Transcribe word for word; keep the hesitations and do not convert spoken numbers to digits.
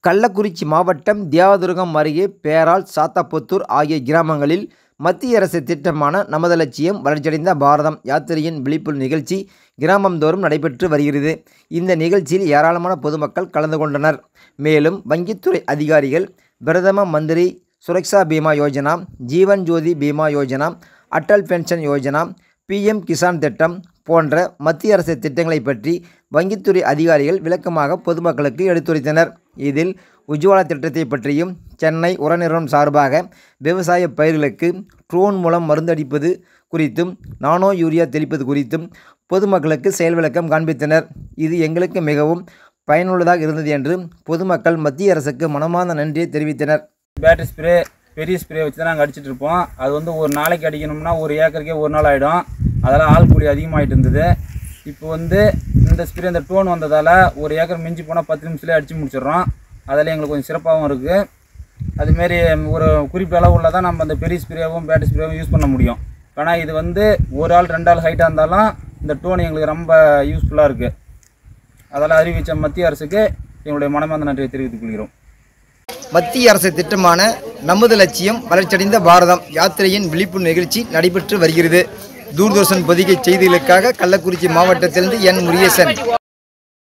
கள்ளக்குறிச்சி மாவட்டம் தேவதுர்கம் அருகே பேரால், சாத்தாபுத்தூர் ஆகிய கிராமங்களில் மத்திய அரசு திட்டமான நமது லட்சியம் வளர்ச்சியடைந்த பாரதம் யாத்திரையின் விழிப்புணர்வு நிகழ்ச்சி கிராமந்தோறும் நடைபெற்று வருகிறது. இந்த நிகழ்ச்சியில் ஏராளமான பொதுமக்கள் கலந்து கொண்டனர். மேலும் வங்கித்துறை அதிகாரிகள், பிரதம மந்திரி சுரக்ஷா பீமா யோஜனா, ஜீவன் ஜோதி பீமா யோஜனா, அட்டல் பென்ஷன் யோஜனா, பிஎம் கிசான் திட்டம் போன்ற மத்திய அரசு திட்டங்களை பற்றி வங்கித்துறை அதிகாரிகள் விளக்கமாக பொதுமக்களுக்கு எடுத்துரைத்தனர். இதில் உஜ்வாலா திட்டத்தை பற்றியும், சென்னை உர நிறுவனம் சார்பாக விவசாய பயிர்களுக்கு ட்ரோன் மூலம் மருந்தடிப்பது குறித்தும், நானோ யூரியா தெளிப்பது குறித்தும் பொதுமக்களுக்கு செயல் விளக்கம் காண்பித்தனர். இது எங்களுக்கு மிகவும் பயனுள்ளதாக இருந்தது என்று பொதுமக்கள் மத்திய அரசுக்கு மனமார்ந்த நன்றியை தெரிவித்தனர். பேட்டரி ஸ்ப்ரே, பெரிய ஸ்ப்ரே வச்சு தான் நாங்கள் அடிச்சிட்டு இருப்போம். அது வந்து ஒரு நாளைக்கு அடிக்கணும்னா ஒரு ஏக்கருக்கே ஒரு நாள் ஆகிடும். அதெல்லாம் ஆள் கூலி அதிகமாகிட்டு இருந்தது. இப்போ வந்து இந்த ஸ்ப்ரே, இந்த டோன் வந்ததால் ஒரு ஏக்கர் மிஞ்சி போனால் பத்து நிமிஷத்துலேயே அடித்து முடிச்சிடுறோம். அதில் எங்களுக்கு கொஞ்சம் சிறப்பாகவும் இருக்குது. அதுமாரி ஒரு குறிப்பிட்ட அளவுள்ள தான் நம்ம அந்த பெரிய ஸ்ப்ரேவும் பேட்டரி ஸ்ப்ரேவும் யூஸ் பண்ண முடியும். ஆனால் இது வந்து ஒரு ஆள் ரெண்டு ஆள் ஹைட்டாக இருந்தாலும் இந்த டோன் எங்களுக்கு ரொம்ப யூஸ்ஃபுல்லாக இருக்குது. அதெல்லாம் அறிவித்த மத்திய அரசுக்கு எங்களுடைய மனமார்ந்த நன்றியை தெரிவித்துக் கொள்கிறோம். மத்திய அரசு திட்டமான நமது லட்சியம் வளர்ச்சியடைந்த பாரதம் யாத்திரையின் விழிப்புணர்வு நிகழ்ச்சி நடைபெற்று வருகிறது. தூர்தர்ஷன் பொதிகை செய்திகளுக்காக கள்ளக்குறிச்சி மாவட்டத்திலிருந்து என் முருகேசன்.